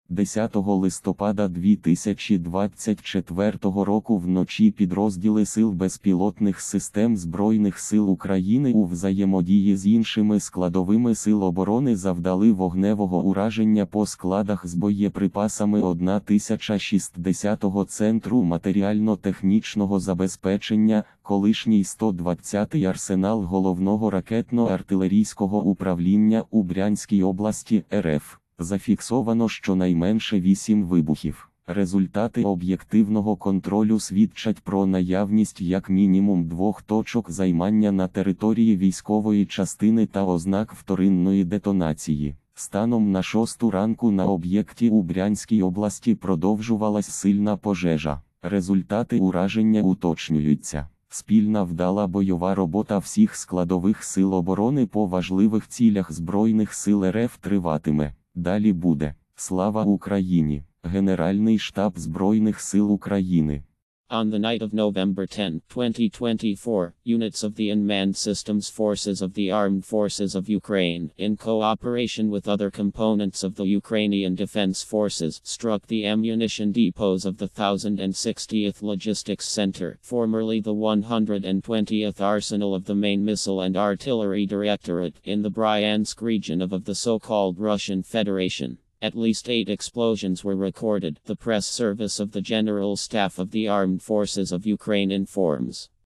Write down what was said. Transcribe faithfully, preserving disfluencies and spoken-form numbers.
десятого листопада дві тисячі двадцять четвертого року вночі підрозділи Сил безпілотних систем Збройних сил України у взаємодії з іншими складовими сил оборони завдали вогневого ураження по складах з боєприпасами тисяча шістдесятого Центру матеріально-технічного забезпечення, колишній сто двадцятий арсенал Головного ракетно-артилерійського управління у Брянській області РФ. Зафіксовано щонайменше вісім вибухів. Результати об'єктивного контролю свідчать про наявність як мінімум двох точок займання на території військової частини та ознак вторинної детонації. Станом на шосту ранку на об'єкті у Брянській області продовжувалась сильна пожежа. Результати ураження уточнюються. Спільна вдала бойова робота всіх складових сил оборони по важливих цілях Збройних сил РФ триватиме. Далі буде. Слава Україні! Генеральний штаб Збройних сил України. On the night of November tenth, twenty twenty-four, units of the Unmanned Systems Forces of the Armed Forces of Ukraine, in cooperation with other components of the Ukrainian Defense Forces, struck the ammunition depots of the one thousand sixtieth Logistics Center, formerly the one hundred twentieth Arsenal of the Main Missile and Artillery Directorate, in the Bryansk region of, of the so-called Russian Federation. At least eight explosions were recorded, the press service of the General Staff of the Armed Forces of Ukraine informs.